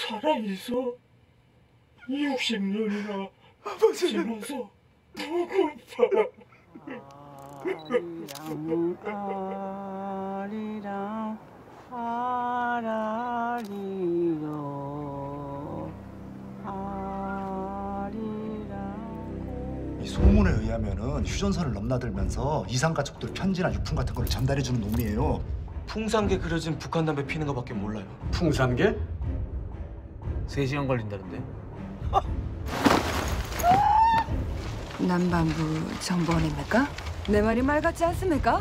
살아있어 60년이나 지나서 배고파. 아리랑 아라리로 아리랑. 이 소문에 의하면은 휴전선을 넘나들면서 이상 가족들 편지나 유품 같은 걸 전달해주는 놈이에요. 풍산개 그려진 북한 담배 피는 거밖에 몰라요. 풍산개? 3시간 걸린다는데. 남반부 정보원입니까? 내 말이 말 같지 않습니까?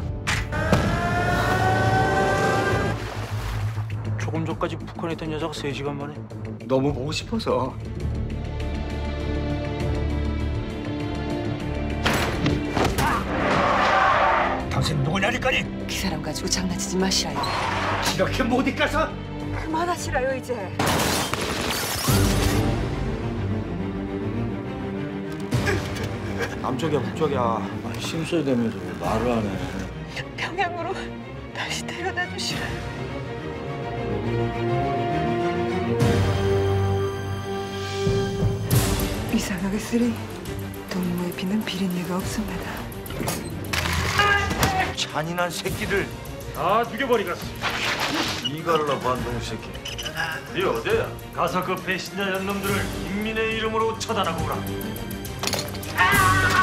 조금 전까지 북한에 있던 여자가 3시간 만에. 너무 보고 싶어서. 당신 누구냐니까니? 그 사람 가지고 장난치지 마시라요. 이렇게 못 이까서? 그만하시라요 이제. 남쪽이야 북쪽이야. 아니 심술대면서 왜 말을 안 해. 평양으로 다시 데려다 주시라요. 이상하게 쓰리 동무의 피는 비린내가 없습니다. 잔인한 새끼들. 다 죽여버리겠어. 이갈라 반동 새끼. 네 어디야? 가서 그 배신자 년놈들을 인민의 이름으로 처단하고 오라.